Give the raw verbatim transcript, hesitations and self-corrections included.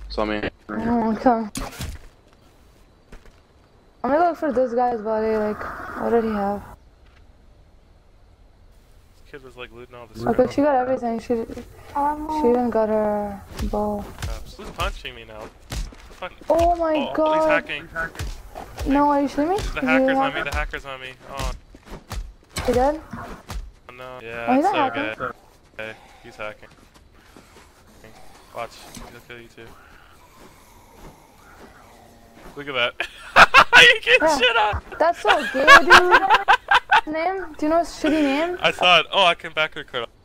So I mean. Oh, okay. I'm gonna look for this guy's body. Like, what did he have? This kid was like looting all this. Oh, but she got everything. She she even got her bow. Who's punching me now? Fuck. Oh my oh, god! He's hacking. No, are you shooting me? The hacker's on me. The hacker's on me. Oh. He dead? Oh no. Yeah, oh, he's that's not so hacking. good. Okay, he's hacking. Watch, he'll kill you too. Look at that. You get yeah. shit on! That's so gay, dude. Name? Do you know his shitty name? I saw it. Oh, I can back record.